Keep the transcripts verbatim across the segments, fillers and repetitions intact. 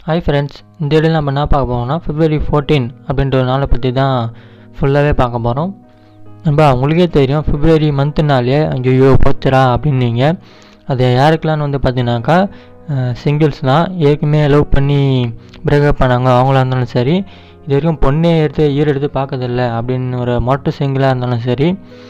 Hi friends, இந்த வீடியோவில் நம்ம என்ன பார்க்க போகிறோம்னா பிப்ரவரி ஃபோர்டீன் அப்படின்ற ஒரு நாளை பற்றி தான் ஃபுல்லாகவே பார்க்க போகிறோம். நம்ம உங்களுக்கே தெரியும், பிப்ரவரி மந்த்துனாலே ஐயோ போச்சுரா அப்படின்னீங்க. அது யாருக்கெல்லாம் வந்து பார்த்தீங்கன்னாக்கா சிங்கிள்ஸ்லாம் ஏற்கனவே லவ் பண்ணி பிரேக்கப் பண்ணாங்க அவங்களா இருந்தாலும் சரி, இது வரைக்கும் பொண்ணே எடுத்து ஈர் எடுத்து பார்க்கறதில்ல அப்படின்னு ஒரு மொட்டை சிங்கிளாக இருந்தாலும் சரி,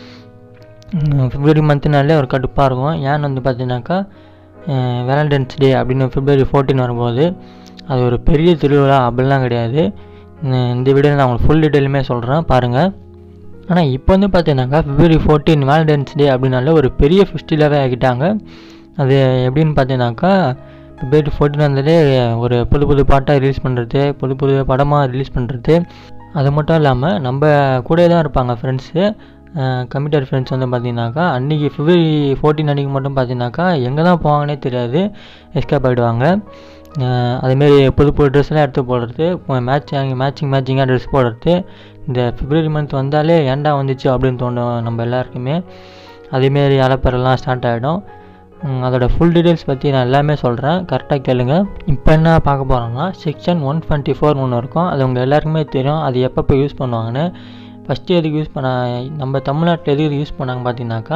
பிப்ரவரி மந்த்துனாலே ஒரு கடுப்பாக இருக்கும். ஏன்னு வந்து பார்த்தீங்கன்னாக்கா வேலண்டைன்ஸ் டே அப்படின்னு பிப்ரவரி ஃபோர்டீன் வரும்போது அது ஒரு பெரிய திருவிழா அப்படிலாம் கிடையாது. இந்த வீடியோவில் நான் உங்களுக்கு ஃபுல் டீட்டெயிலுமே சொல்கிறேன் பாருங்கள். ஆனால் இப்போ வந்து பார்த்தீங்கன்னாக்கா பிப்ரவரி ஃபோர்டீன் வேலண்டைன்ஸ் டே அப்படின்னாலே ஒரு பெரிய ஃபெஸ்டிவலாகவே ஆகிட்டாங்க. அது எப்படின்னு பார்த்தீங்கன்னாக்கா பிப்ரவரி ஃபோர்டீன் வந்தாலே ஒரு புது புது பாட்டாக ரிலீஸ் பண்ணுறது, புது புது படமாக ரிலீஸ் பண்ணுறது. அது மட்டும் இல்லாமல் நம்ம கூட தான் இருப்பாங்க ஃப்ரெண்ட்ஸு, கமிட்டட் ஃப்ரெண்ட்ஸ் வந்து பார்த்தீங்கன்னாக்கா அன்றைக்கி பிப்ரவரி ஃபோர்டீன் அன்றைக்கி மட்டும் பார்த்தீங்கன்னாக்கா எங்கே தான் போவாங்கன்னே தெரியாது, எஸ்கேப் ஆகிடுவாங்க. அதேமாரி புது புது ட்ரெஸ்லாம் எடுத்து போடுறது, மேட்சிங் மேட்சிங் மேட்சிங்காக ட்ரெஸ் போடுறது. இந்த பிப்ரவரி மந்த் வந்தாலே ஏன்டா வந்துச்சு அப்படின்னு தோணும் நம்ம எல்லாருக்குமே. அதேமாரி அலப்பறெல்லாம் ஸ்டார்ட் ஆகிடும். அதோட ஃபுல் டீட்டெயில்ஸ் பற்றி நான் எல்லாமே சொல்கிறேன், கரெக்டாக கேளுங்க. இப்போ என்ன பார்க்க போகிறோம்னா செக்ஷன் ஒன் டுவெண்ட்டி ஃபோர் ஒன்று இருக்கும். அது உங்கள் எல்லாருக்குமே தெரியும், அது எப்பப்போ யூஸ் பண்ணுவாங்கன்னு. ஃபஸ்ட்டு எதுக்கு யூஸ் பண்ண நம்ம தமிழ்நாட்டில் எதுக்கு யூஸ் பண்ணாங்க பார்த்தீங்கன்னாக்கா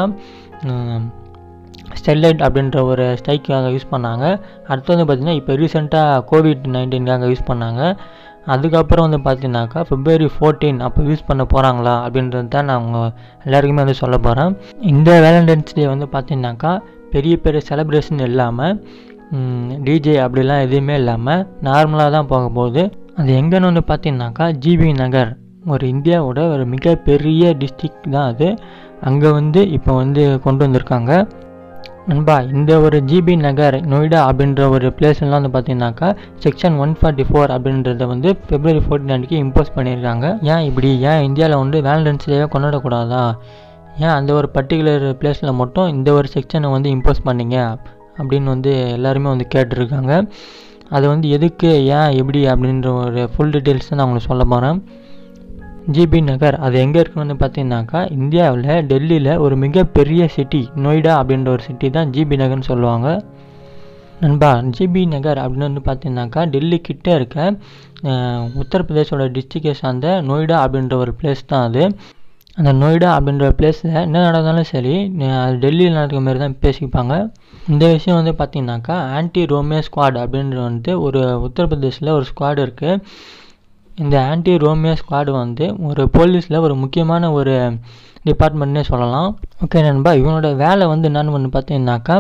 ஸ்டெர்லைட் அப்படின்ற ஒரு ஸ்ட்ரைக்காக யூஸ் பண்ணாங்க. அடுத்து வந்து பார்த்திங்கன்னா இப்போ ரீசெண்டாக கோவிட் நைன்டீனுக்காக யூஸ் பண்ணாங்க. அதுக்கப்புறம் வந்து பார்த்தீங்கன்னாக்கா பிப்ரவரி ஃபோர்டீன் அப்போ யூஸ் பண்ண போகிறாங்களா அப்படின்றது தான் நான் அவங்க எல்லாருக்குமே வந்து சொல்ல போகிறேன். இந்த வேலண்டைன்ஸ் டே வந்து பார்த்தீங்கன்னாக்கா பெரிய பெரிய செலிப்ரேஷன் இல்லாமல், டிஜே அப்படிலாம் எதுவுமே இல்லாமல் நார்மலாக தான் போக போகுது. அது எங்கன்னு வந்து பார்த்தீங்கன்னாக்கா ஜிபி நகர், ஒரு இந்தியாவோட ஒரு மிகப்பெரிய டிஸ்ட்ரிக்ட் தான் அது. அங்கே வந்து இப்போ வந்து கொண்டு வந்திருக்காங்க நண்பா. இந்த ஒரு ஜிபி நகர் நொய்டா அப்படின்ற ஒரு பிளேஸ்லாம் வந்து பார்த்தீங்கன்னாக்கா செக்ஷன் ஒன் ஃபார்ட்டி ஃபோர் அப்படின்றத வந்து பிப்ரவரி ஃபோர்டீன் அன்றைக்கி இம்போஸ் பண்ணியிருக்காங்க. ஏன் இப்படி, ஏன் இந்தியாவில் வந்து வேலண்டைன்ஸ் டேவை கொண்டாடக்கூடாதா, ஏன் அந்த ஒரு பர்டிகுலர் பிளேஸில் மட்டும் இந்த ஒரு செக்ஷனை வந்து இம்போஸ் பண்ணிங்க அப்படின்னு வந்து எல்லாருமே வந்து கேட்டிருக்காங்க. அது வந்து எதுக்கு, ஏன் எப்படி அப்படின்ற ஒரு ஃபுல் டீட்டெயில்ஸ் தான் நான் உங்களுக்கு சொல்ல போகிறேன். ஜிபி நகர் அது எங்கே இருக்குன்னு வந்து பார்த்தீங்கன்னாக்கா இந்தியாவில் டெல்லியில் ஒரு மிகப்பெரிய சிட்டி நொய்டா அப்படின்ற ஒரு சிட்டி தான் ஜிபி நகர்னு சொல்லுவாங்க நண்பா. ஜிபி நகர் அப்படின்னு வந்து பார்த்தீங்கன்னாக்கா டெல்லி கிட்டே இருக்க உத்தரப்பிரதேசோட டிஸ்ட்ரிக்டை சார்ந்த நொய்டா அப்படின்ற ஒரு பிளேஸ் தான் அது. அந்த நொய்டா அப்படின்ற பிளேஸில் என்ன நடந்தாலும் சரி அது டெல்லியில் நடக்கிற மாதிரி தான் பேசிப்பாங்க. இந்த விஷயம் வந்து பார்த்தீங்கன்னாக்கா ஆன்டி ரோமியோ ஸ்குவாட் அப்படின்ற வந்து ஒரு உத்தரப்பிரதேசில் ஒரு ஸ்குவாடு இருக்குது. இந்த ஆன்டி ரோமியோ ஸ்குவாடு வந்து ஒரு போலீஸில் ஒரு முக்கியமான ஒரு டிபார்ட்மெண்ட்னே சொல்லலாம். ஓகே நண்பா, இவனோட வேலை வந்து என்னென்னு வந்து பார்த்தீங்கன்னாக்கா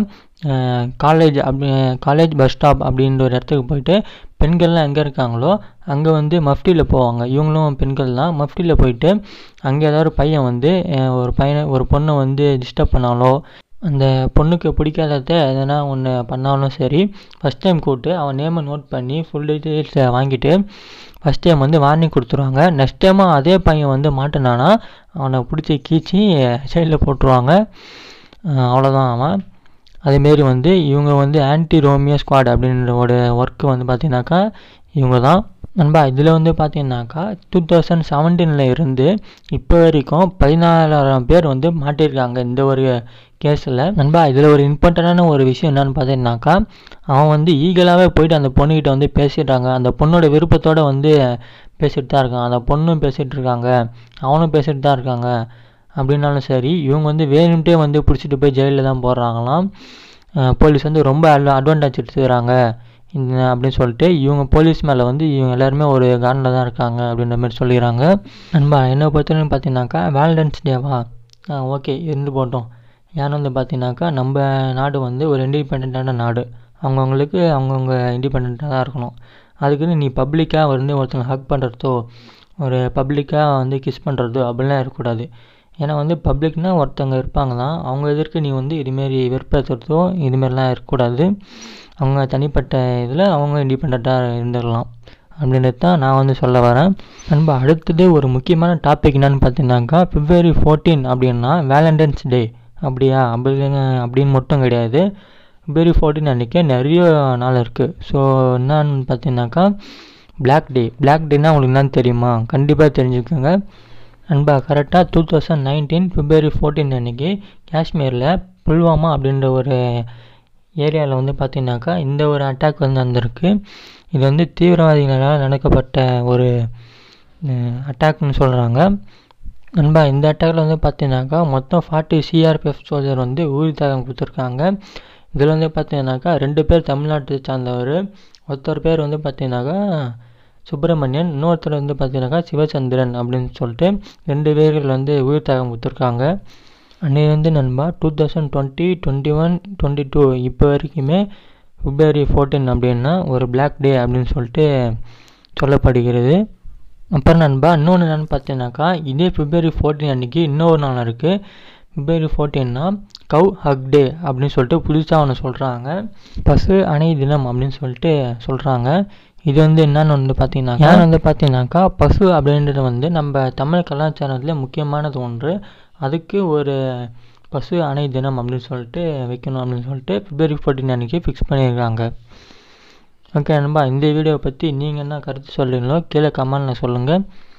காலேஜ் அப்படி காலேஜ் பஸ் ஸ்டாப் அப்படின்ற ஒரு இடத்துக்கு போயிட்டு பெண்கள்லாம் எங்கே இருக்காங்களோ அங்கே வந்து மஃப்டியில் போவாங்க. இவங்களும் பெண்கள் தான். மஃப்டியில் போயிட்டு அங்கே ஏதாவது ஒரு பையன் வந்து ஒரு பையனை ஒரு பொண்ணை வந்து டிஸ்டர்ப் பண்ணாலோ, அந்த பொண்ணுக்கு பிடிக்காதத எதனா ஒன்று பண்ணாலும் சரி, ஃபஸ்ட் டைம் கூப்பிட்டு அவன் நேமை நோட் பண்ணி ஃபுல் டீட்டெயில்ஸ் வாங்கிட்டு ஃபஸ்ட் டைம் வந்து வார்னிங் கொடுத்துருவாங்க. நெக்ஸ்ட் டைமாக அதே பையன் வந்து மாட்டினானா அவனை பிடிச்சி கீச்சி சைடில் போட்டுருவாங்க. அவ்வளோதான் அவன். அதேமாரி வந்து இவங்க வந்து ஆன்டி ரோமியோ ஸ்குவாட் அப்படின்றோட ஒர்க்கு வந்து பார்த்திங்கனாக்கா இவங்க தான் நண்பா. இதில் வந்து பார்த்தீங்கன்னாக்கா டூ தௌசண்ட் செவன்டீனில் இருந்து இப்போ வரைக்கும் பதினாலாயிரம் பேர் வந்து மாட்டியிருக்காங்க இந்த ஒரு கேஸில் நண்பா. இதில் ஒரு இம்பார்ட்டண்டான ஒரு விஷயம் என்னென்னு பார்த்தீங்கன்னாக்கா அவன் வந்து ஈகலாகவே போயிட்டு அந்த பொண்ணுக்கிட்ட வந்து பேசிடுறாங்க. அந்த பொண்ணோட விருப்பத்தோடு வந்து பேசிகிட்டு தான் இருக்கான். அந்த பொண்ணும் பேசிகிட்டு இருக்காங்க, அவனும் பேசிகிட்டு தான் இருக்காங்க. அப்படின்னாலும் சரி இவங்க வந்து வேணும்ட்டே வந்து பிடிச்சிட்டு போய் ஜெயிலில் தான் போடுறாங்களாம். போலீஸ் வந்து ரொம்ப அட்வான்டேஜ் எடுத்துக்கிறாங்க அப்படின்னு சொல்லிட்டு இவங்க போலீஸ் மேலே வந்து இவங்க எல்லாருமே ஒரு கார்டில் தான் இருக்காங்க அப்படின்ற மாதிரி சொல்லிடுறாங்க நண்பா. என்னை பொறுத்தவரைக்கும் பார்த்தீங்கன்னாக்கா வேலண்டைன்ஸ் டேவா ஓகே இருந்து போட்டோம். ஏன்னு வந்து பார்த்தீங்கன்னாக்கா நம்ம நாடு வந்து ஒரு இண்டிபெண்ட்டான நாடு. அவங்கவுங்களுக்கு அவங்கவுங்க இண்டிபெண்ட்டாக தான் இருக்கணும். அதுக்குன்னு நீ பப்ளிக்காக வந்து ஒருத்தங்க ஹக் பண்ணுறதோ, ஒரு பப்ளிக்காக வந்து கிஸ் பண்ணுறதோ அப்படிலாம் இருக்கக்கூடாது. ஏன்னா வந்து பப்ளிக்னால் ஒருத்தவங்க இருப்பாங்க தான், அவங்க எதிர்க்கு நீ வந்து இதுமாரி வெறுப்பேற்றுறதோ இதுமாரிலாம் இருக்கக்கூடாது. அவங்க தனிப்பட்ட இதில் அவங்க இண்டிபெண்ட்டாக இருந்துடலாம் அப்படின்றது தான் நான் வந்து சொல்ல வரேன் நண்பா. அடுத்தது ஒரு முக்கியமான டாபிக் என்னென்னு பார்த்தீங்கன்னாக்கா பிப்ரவரி ஃபோர்டீன் அப்படின்னா வேலண்டைன்ஸ் டே அப்படியா அப்படிங்க அப்படின்னு மட்டும் கிடையாது. பிப்ரவரி ஃபோர்டீன் அன்றைக்கி நிறைய நாள் இருக்குது. ஸோ என்னான்னு பார்த்தீங்கன்னாக்கா பிளாக் டே. பிளாக் டேனால் உங்களுக்கு என்னன்னு தெரியுமா? கண்டிப்பாக தெரிஞ்சுக்கோங்க நண்பா. கரெக்டாக two thousand nineteen February fourteen அன்றைக்கி காஷ்மீரில் புல்வாமா அப்படின்ற ஒரு ஏரியாவில் வந்து பார்த்தீங்கன்னாக்கா இந்த ஒரு அட்டாக் வந்து வந்திருக்கு. இது வந்து தீவிரவாதிகளால் நடக்கப்பட்ட ஒரு அட்டாக்னு சொல்கிறாங்க. நண்பா இந்த அட்டாக்கில் வந்து பார்த்தீங்கன்னாக்கா மொத்தம் ஃபார்ட்டி சிஆர்பிஎஃப் சோல்ஜர் வந்து உயிர் தியாகம் கொடுத்துருக்காங்க. இதில் வந்து பார்த்தீங்கன்னாக்கா ரெண்டு பேர் தமிழ்நாட்டை சார்ந்தவர், ஒருத்தர் பேர் வந்து பார்த்தீங்கன்னாக்கா சுப்பிரமணியன், இன்னொருத்தர் வந்து பார்த்தீங்கன்னாக்கா சிவச்சந்திரன் அப்படின்னு சொல்லிட்டு ரெண்டு பேர்கள் வந்து உயிர் தியாகம் கொடுத்துருக்காங்க. அன்றைக்கி வந்து நண்பா two thousand twenty twenty one twenty two இப்போ வரைக்குமே பிப்ரவரி ஃபோர்டீன் அப்படின்னா ஒரு பிளாக் டே அப்படின்னு சொல்லிட்டு சொல்லப்படுகிறது. அப்புறம் நண்பா இன்னொன்று என்னென்னு பார்த்தீங்கன்னாக்கா இதே பிப்ரவரி ஃபோர்டீன் அன்றைக்கி இன்னொரு நாள் இருக்குது. பிப்ரவரி ஃபோர்டீன்னா கவ் ஹக் டே அப்படின்னு சொல்லிட்டு புதுசாக ஒன்று சொல்கிறாங்க. பசு அணை தினம் அப்படின்னு சொல்லிட்டு சொல்கிறாங்க. இது வந்து என்னன்னு வந்து பார்த்தீங்கன்னா ஏன் வந்து பார்த்தீங்கன்னாக்கா பசு அப்படின்றது வந்து நம்ம தமிழ் கலாச்சாரத்தில் முக்கியமானது ஒன்று. அதுக்கு ஒரு பசு அணை தினம் அப்படின்னு சொல்லிட்டு வைக்கணும் அப்படின்னு சொல்லிட்டு பிப்ரவரி ஃபோர்டீன் அன்றைக்கி ஃபிக்ஸ் பண்ணியிருக்காங்க. ஓகே நண்பா, இந்த வீடியோவை பற்றி நீங்கள் என்ன கருத்து சொல்கிறீங்களோ கீழே கமெண்ட்டில் சொல்லுங்கள்.